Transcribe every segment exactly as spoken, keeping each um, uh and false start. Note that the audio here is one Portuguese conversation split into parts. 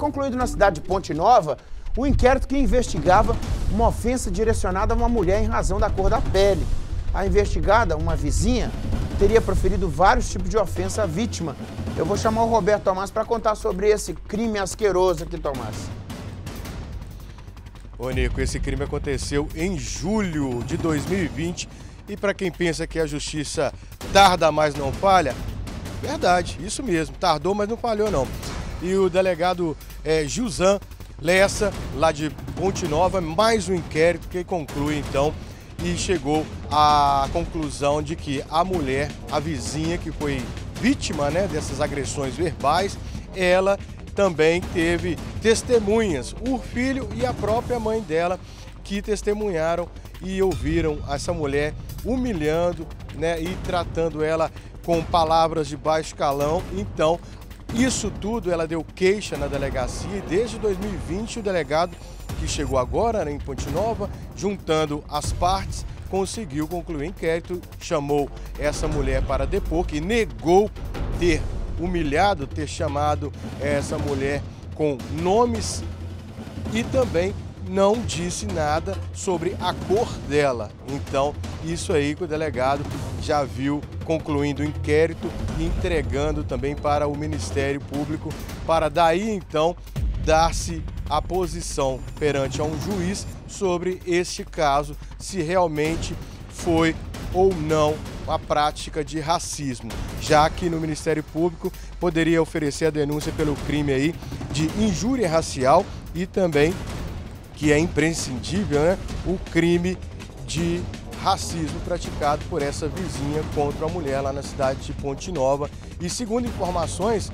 concluído na cidade de Ponte Nova o inquérito que investigava uma ofensa direcionada a uma mulher em razão da cor da pele. A investigada, uma vizinha, teria proferido vários tipos de ofensa à vítima. Eu vou chamar o Roberto Tomás para contar sobre esse crime asqueroso aqui, Tomás. Ô, Nico, esse crime aconteceu em julho de dois mil e vinte e para quem pensa que a justiça tarda, mas não falha, verdade, isso mesmo, tardou, mas não falhou não. E o delegado é, Gilzan Lessa, lá de Ponte Nova, mais um inquérito que conclui então e chegou à conclusão de que a mulher, a vizinha que foi vítima, né, dessas agressões verbais, ela também teve testemunhas, o filho e a própria mãe dela, que testemunharam e ouviram essa mulher humilhando, né, e tratando ela com palavras de baixo calão. Então, isso tudo ela deu queixa na delegacia e desde dois mil e vinte o delegado, que chegou agora, né, em Ponte Nova, juntando as partes, conseguiu concluir o inquérito, chamou essa mulher para depor, que negou ter humilhado, ter chamado essa mulher com nomes e também não disse nada sobre a cor dela. Então, isso aí que o delegado já viu concluindo o inquérito e entregando também para o Ministério Público, para daí então dar-se a posição perante a um juiz sobre este caso, se realmente foi ou não a prática de racismo, já que no Ministério Público poderia oferecer a denúncia pelo crime aí de injúria racial e também, que é imprescindível, né, o crime de racismo praticado por essa vizinha contra a mulher lá na cidade de Ponte Nova. E segundo informações,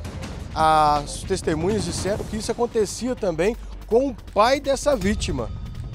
as testemunhas disseram que isso acontecia também com o pai dessa vítima,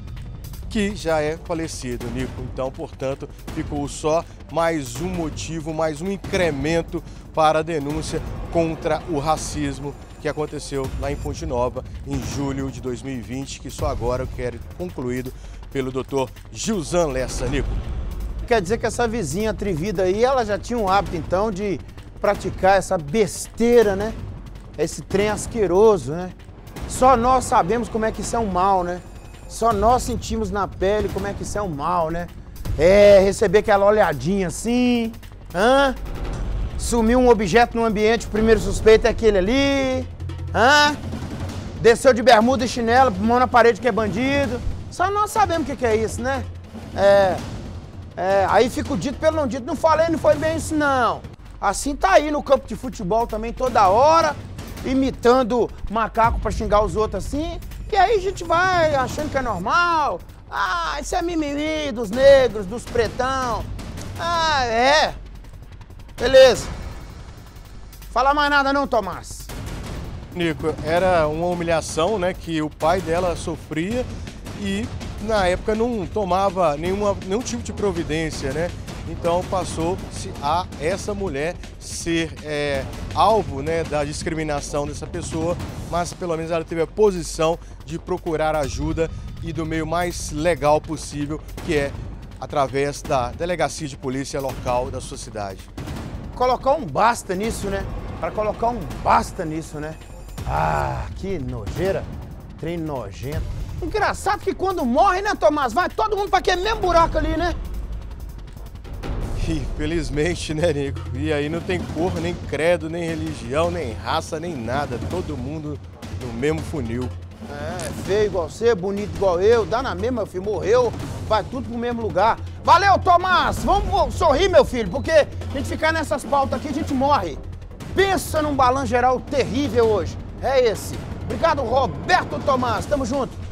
que já é falecido, Nico. Então, portanto, ficou só mais um motivo, mais um incremento para a denúncia contra o racismo que aconteceu lá em Ponte Nova em julho de dois mil e vinte, que só agora quer concluído pelo doutor Gilzan Lessa, Nico. Quer dizer que essa vizinha atrevida aí, ela já tinha um hábito então de praticar essa besteira, né? Esse trem asqueroso, né? Só nós sabemos como é que isso é um mal, né? Só nós sentimos na pele como é que isso é um mal, né? É, receber aquela olhadinha assim, hã? Sumiu um objeto no ambiente, o primeiro suspeito é aquele ali, hã? Desceu de bermuda e chinelo, mão na parede que é bandido. Só nós sabemos o que, que é isso, né? É, é, aí fica o dito pelo não dito. Não falei, não foi bem isso, não. Assim tá aí no campo de futebol também toda hora, imitando macaco pra xingar os outros assim. E aí a gente vai achando que é normal. Ah, isso é mimimi dos negros, dos pretão. Ah, é. Beleza. Fala mais nada não, Tomás. Nico, era uma humilhação, né, que o pai dela sofria e na época não tomava nenhuma, nenhum tipo de providência, né? Então passou-se a essa mulher ser é, alvo, né, da discriminação dessa pessoa, mas pelo menos ela teve a posição de procurar ajuda e do meio mais legal possível, que é através da delegacia de polícia local da sua cidade. Colocar um basta nisso, né? Para colocar um basta nisso, né? Ah, que nojeira. Trem nojento. Engraçado que quando morre, né, Tomás? Vai todo mundo para aquele mesmo buraco ali, né? Infelizmente, né, Nico? E aí não tem cor, nem credo, nem religião, nem raça, nem nada. Todo mundo no mesmo funil. É, feio igual você, bonito igual eu, dá na mesma, meu filho, morreu, vai tudo pro mesmo lugar. Valeu, Tomás! Vamos sorrir, meu filho, porque a gente ficar nessas pautas aqui, a gente morre. Pensa num balanço geral terrível hoje. É esse. Obrigado, Roberto Tomás. Tamo junto.